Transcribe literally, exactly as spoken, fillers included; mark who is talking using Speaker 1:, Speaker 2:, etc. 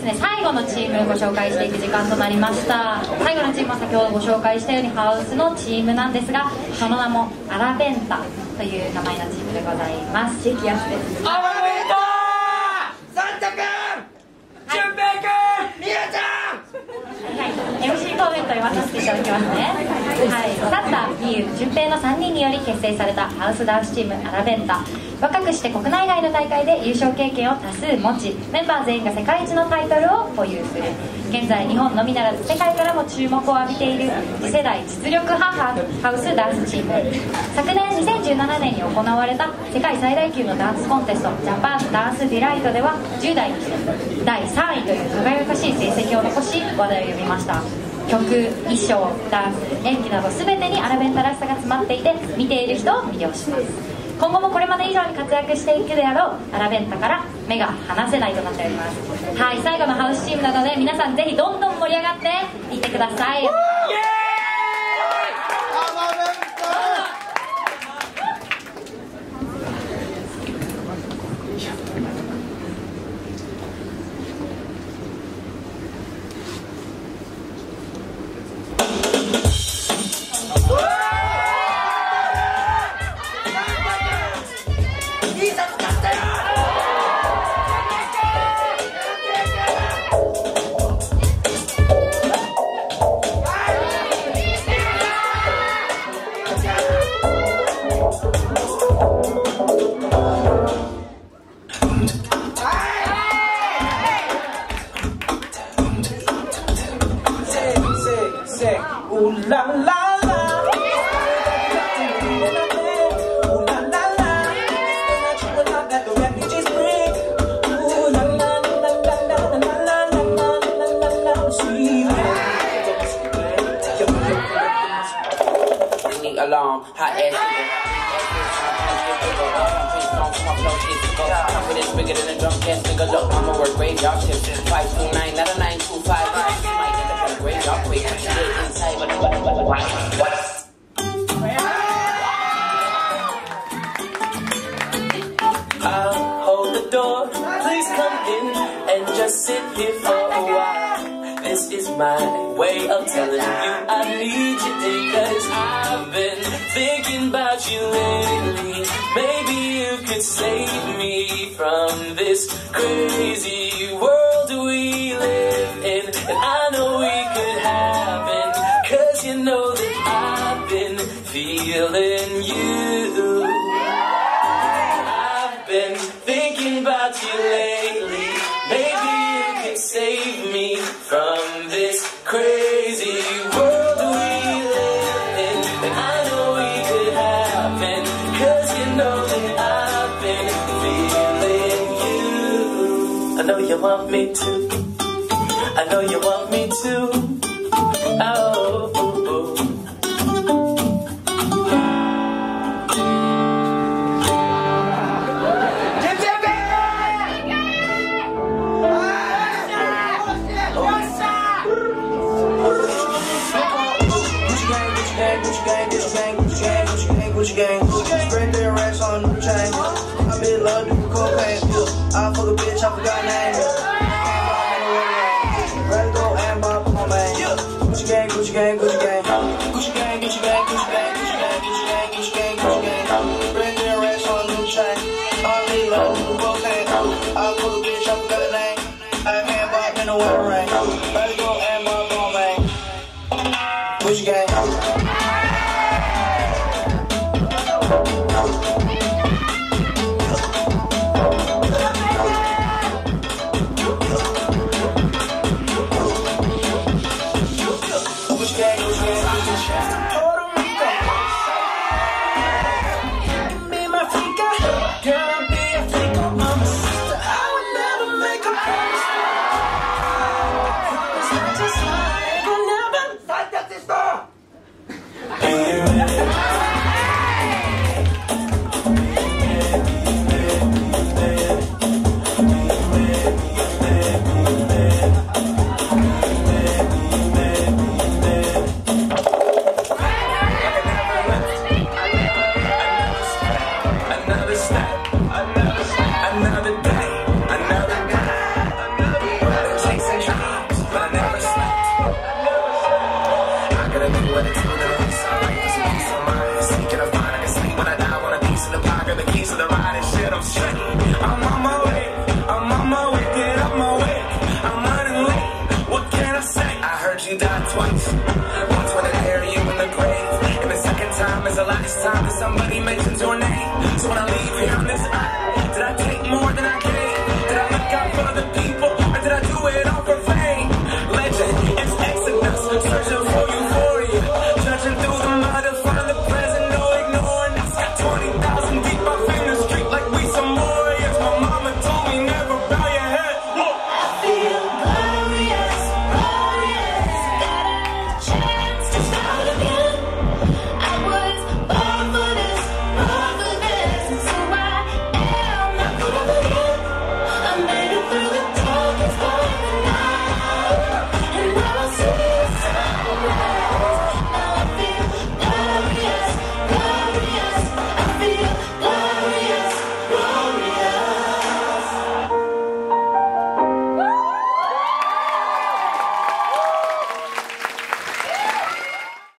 Speaker 1: ですね、最後のチームをご紹介していく時間となりました。最後のチームは先ほどご紹介したようにハウスのチームなんですが、その名もアラベンタという名前のチームでございます。激アツです。
Speaker 2: アラベンター、サンタくん、ジュンペイくん、ミラちゃん。
Speaker 1: はい、エムシー コメント読まさせていただきますね。はい、サンタ、ミユ、ジュンペイのさんにんにより結成されたハウスダンスチームアラベンタ。若くして国内外の大会で優勝経験を多数持ち、メンバー全員が世界一のタイトルを保有する。現在日本のみならず世界からも注目を浴びている次世代実力派ハウスダンスチーム。昨年にせんじゅうななねんに行われた世界最大級のダンスコンテストジャパンダンスディライトではじゅう代にしてだいさんいという輝かしい成績を残し話題を呼びました。曲、衣装、ダンス、演技など全てにアラベンタらしさが詰まっていて、見ている人を魅了します。今後もこれまで以上に活躍していくであろうアラベンタから目が離せないとなっております。はい、最後のハウスチームなので皆さんぜひどんどん盛り上がっていってください。
Speaker 2: Ooh la la la, ooh la la la, like the refugees bring. Ooh la la la la la la la la la la la, sweet. Ringing alarm, hot ass. Confidence bigger than a drunk ass nigga. Look, I'ma work graveyard shifts. Five two nine, not a nine two five. Might end up on a graveyard quick. Inside, but what what what what? I'll hold the door. Please come in and just sit here for a while. This is my way of telling you I need you, because I've been thinking about you lately. Maybe you could save me from this crazy world we live in. And I know we could happen, cause you know that I've been feeling you. I've been thinking about you lately. Maybe you could save me from this crazy world we live in. And I know we could happen, cause you know that I've been feeling you. I know you want me to, I know you want me to. Oh, oh, oh. Gucci gang, spread their racks on the chain. I be in love doing cocaine. I fuck a bitch, I forgot name. Ready to go and buy my man. Gucci gang, Gucci gang, Gucci gang, Gucci gang, Gucci gang, Gucci gang, Gucci gang, Gucci gang, Gucci gang, Gucci gang. Spread their racks on the chain. I be in love doing cocaine. I fuck a bitch, I forgot name. I can't buy in the weather rain. Ready to go and buy my man. Gucci gang. the people.